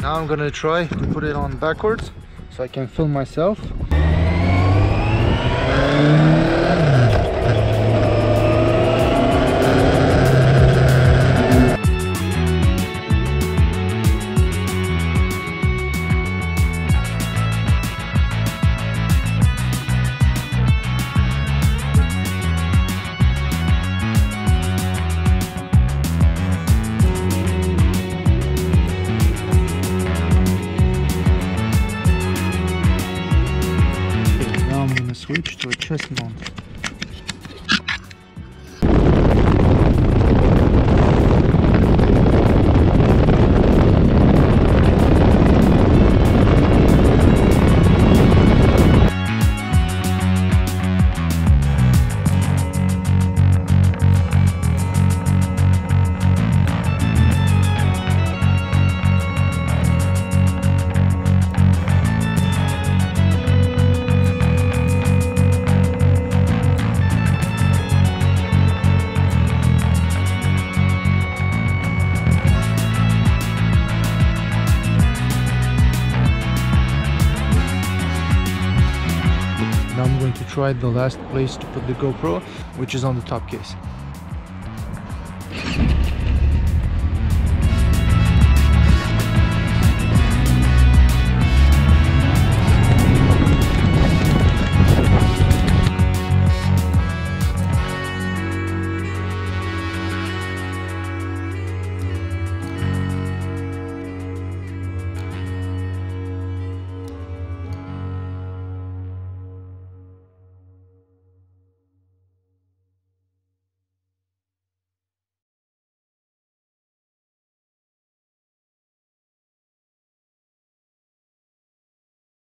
Now I'm gonna try to put it on backwards so I can film myself. Switch to a chest mount. Now I'm going to try the last place to put the GoPro, which is on the top case.